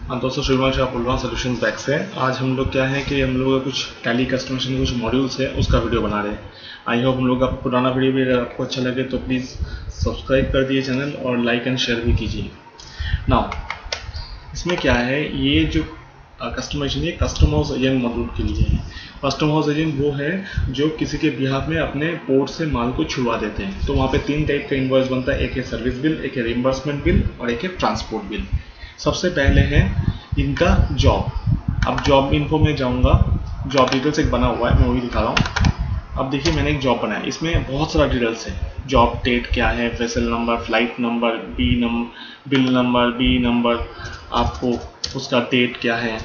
हाँ दोस्तों, श्रीवंश आप बोल रहा हूँ सोल्यूशन बैक से। आज हम लोग क्या है कि हम लोग का कुछ टैली कस्टमाइजेशन के कुछ मॉड्यूल्स है, उसका वीडियो बना रहे हैं। आई होप हम लोग का पुराना वीडियो भी अगर आपको अच्छा लगे तो प्लीज़ सब्सक्राइब कर दिए चैनल और लाइक एंड शेयर भी कीजिए। नाउ इसमें क्या है, ये जो कस्टमाइजेशन ये कस्टम हाउस एजेंट मॉड्यूल के लिए है। कस्टम हाउस एजेंट वो है जो किसी के बिहाफ में अपने पोर्ट से माल को छुड़वा देते हैं। तो वहाँ पे 3 टाइप का इनवॉइस बनता है, एक है सर्विस बिल, एक है रिइंबर्समेंट बिल और एक है ट्रांसपोर्ट बिल। सबसे पहले है इनका जॉब। अब जॉब इन्फो में जाऊंगा, जॉब डिटेल्स एक बना हुआ है, मैं वही दिखा रहा हूँ। अब देखिए मैंने एक जॉब बनाया, इसमें बहुत सारा डिटेल्स है। जॉब डेट क्या है, vessel number, flight number, bill number, B number, आपको उसका डेट क्या है,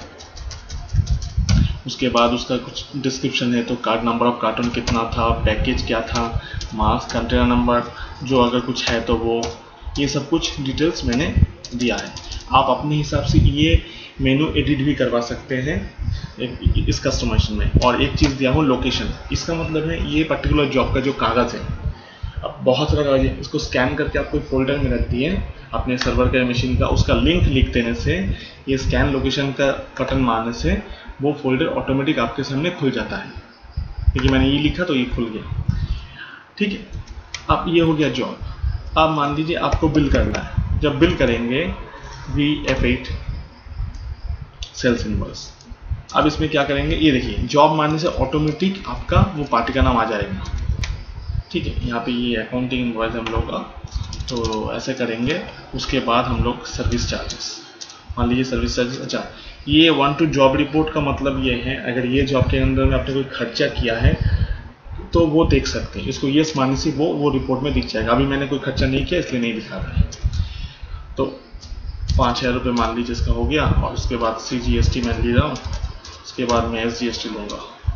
उसके बाद उसका कुछ डिस्क्रिप्शन है। तो कार्ड नंबर ऑफ कार्टन कितना था, पैकेज क्या था, मास कंटेनर नंबर जो अगर कुछ है तो वो, ये सब कुछ डिटेल्स मैंने दिया है। आप अपने हिसाब से ये मेनू एडिट भी करवा सकते हैं इस कस्टमाइजेशन में। और एक चीज़ दिया हूँ लोकेशन, इसका मतलब है ये पर्टिकुलर जॉब का जो कागज़ है, अब बहुत सारा कागज है, इसको स्कैन करके आप कोई फोल्डर में रख दिए अपने सर्वर का मशीन का, उसका लिंक लिख देने से, ये स्कैन लोकेशन का बटन मारने से वो फोल्डर ऑटोमेटिक आपके सामने खुल जाता है। क्योंकि मैंने ये लिखा तो ये खुल गया। ठीक है, अब ये हो गया जॉब। अब मान लीजिए आपको बिल करना है। जब बिल करेंगे VF8 सेल्स इनवॉइस। अब इसमें क्या करेंगे, ये देखिए जॉब मारने से ऑटोमेटिक आपका वो पार्टी का नाम आ जाएगा। ठीक है, यहाँ पे ये अकाउंटिंग इनवॉइस हम लोग का, तो ऐसे करेंगे। उसके बाद हम लोग सर्विस चार्जेस, मान लीजिए सर्विस चार्जेस। अच्छा, ये 1 to जॉब रिपोर्ट का मतलब ये है, अगर ये जॉब के अंदर में आपने कोई खर्चा किया है तो वो देख सकते हैं। इसको यस मानने से वो रिपोर्ट में दिख जाएगा। अभी मैंने कोई खर्चा नहीं किया इसलिए नहीं दिखा रहा है। तो 5,000 रुपये मान लीजिए इसका हो गया। और उसके बाद CGST मैं ले रहा हूँ, उसके बाद मैं SGST लूँगा।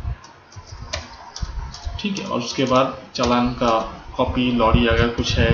ठीक है, और उसके बाद चालान का कॉपी, लॉरी अगर कुछ है,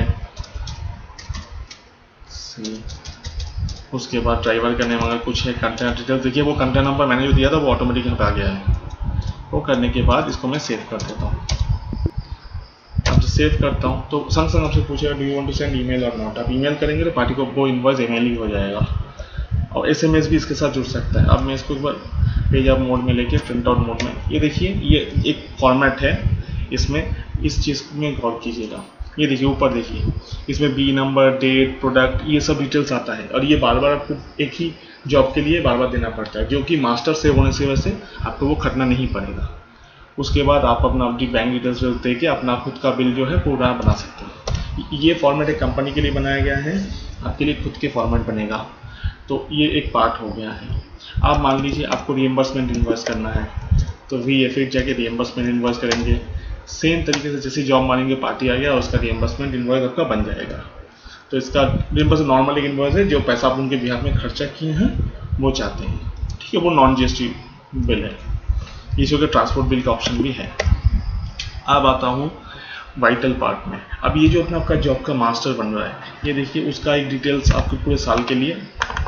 उसके बाद ड्राइवर का नेम अगर कुछ है, कंटेनर डिटेल्स। देखिए वो कंटेनर नंबर मैंने जो दिया था वो ऑटोमेटिक यहाँ पे आ गया है। वो करने के बाद इसको मैं सेव कर देता हूँ। अब सेव करता हूँ तो संग संग आपसे पूछेगा do you want to send email और नॉट। आप ईमेल करेंगे तो पार्टी को वो इनवॉइस ईमेल ही हो जाएगा और SMS भी इसके साथ जुड़ सकता है। अब मैं इसको एक बार पेज अप मोड में लेके प्रिंट आउट मोड में, ये देखिए ये एक फॉर्मेट है। इसमें इस चीज़ में गौर कीजिएगा। ये देखिए ऊपर देखिए, इसमें बी नंबर, डेट, प्रोडक्ट, ये सब डिटेल्स आता है। और ये बार बार आपको एक ही जॉब के लिए बार बार देना पड़ता है, जो कि मास्टर सेव होने से वैसे आपको वो खटना नहीं पड़ेगा। उसके बाद आप अपना अपनी बैंक डिटेल्स दे के अपना खुद का बिल जो है पूरा बना सकते हैं। ये फॉर्मेट एक कंपनी के लिए बनाया गया है, आपके लिए खुद के फॉर्मेट बनेगा। तो ये एक पार्ट हो गया है। आप मान लीजिए आपको रिइंबर्समेंट इन्वॉइस करना है तो VF8 जाके रिइंबर्समेंट इन्वॉइस करेंगे। सेम तरीके से जैसे जॉब मानेंगे पार्टी आ गया और उसका रिइंबर्समेंट इन्वॉइस आपका बन जाएगा। तो इसका रिइंबर्समेंट नॉर्मल एक इन्वॉइस है, जो पैसा आप उनके बिहाफ में खर्चा किए हैं वो चाहते हैं। ठीक है, वो नॉन GST बिल है। इसी के ट्रांसपोर्ट बिल का ऑप्शन भी है। अब आता हूँ वाइटल पार्ट में। अब ये जो अपना आपका जॉब का मास्टर बन रहा है, ये देखिए उसका एक डिटेल्स आपके पूरे साल के लिए।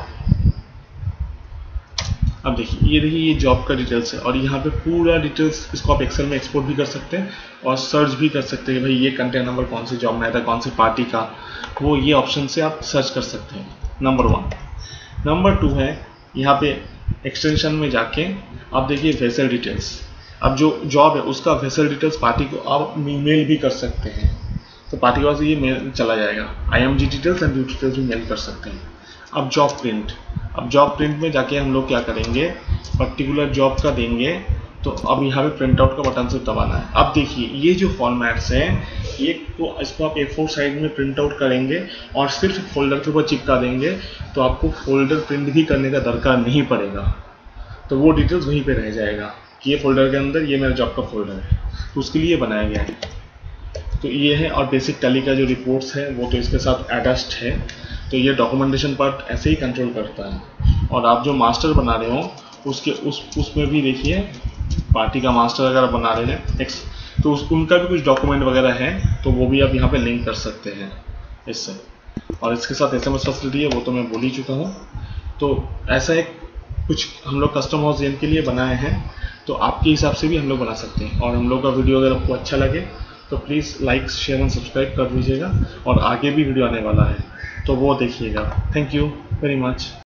अब देखिए ये जॉब का डिटेल्स है और यहाँ पे पूरा डिटेल्स, इसको आप एक्सेल में एक्सपोर्ट भी कर सकते हैं और सर्च भी कर सकते हैं भाई ये कंटेनर नंबर कौन से जॉब में आया था, कौन सी पार्टी का, वो ये ऑप्शन से आप सर्च कर सकते हैं। नंबर 1। नंबर 2 है, यहाँ पे एक्सटेंशन में जाके आप देखिए वेसल डिटेल्स। अब जो जॉब है उसका वेसल डिटेल्स पार्टी को आप मेल भी कर सकते हैं। तो पार्टी के पास ये मेल चला जाएगा। IMG डिटेल्स एंड डिटेल्स भी मेल कर सकते हैं। अब जॉब प्रिंट, अब जॉब प्रिंट में जाके हम लोग क्या करेंगे, पर्टिकुलर जॉब का देंगे। तो अब यहाँ पे प्रिंट आउट का बटन से दबाना है। अब देखिए ये जो फॉर्मेट्स हैं, ये तो इसको आप A4 साइज में प्रिंट आउट करेंगे और सिर्फ फोल्डर के ऊपर चिपका देंगे, तो आपको फोल्डर प्रिंट भी करने का दरकार नहीं पड़ेगा। तो वो डिटेल्स वहीं पे रह जाएगा कि ये फोल्डर के अंदर ये मेरा जॉब का फोल्डर है, तो उसके लिए बनाया गया है। तो ये है। और बेसिक टैली का जो रिपोर्ट्स है वो तो इसके साथ अटैच्ड है। तो ये डॉक्यूमेंटेशन पार्ट ऐसे ही कंट्रोल करता है। और आप जो मास्टर बना रहे हो उसके उसमें भी देखिए पार्टी का मास्टर अगर बना रहे हैं तो उनका भी कुछ डॉक्यूमेंट वगैरह है, तो वो भी आप यहाँ पे लिंक कर सकते हैं इससे। और इसके साथ SMS फैसिलिटी है, वो तो मैं बोल ही चुका हूँ। तो ऐसा एक कुछ हम लोग कस्टम हाउस एजेंट के लिए बनाए हैं, तो आपके हिसाब से भी हम लोग बना सकते हैं। और हम लोग का वीडियो अगर आपको अच्छा लगे तो please like, share and subscribe कर दीजिएगा। और आगे भी वीडियो आने वाला है तो वो देखिएगा। Thank you very much.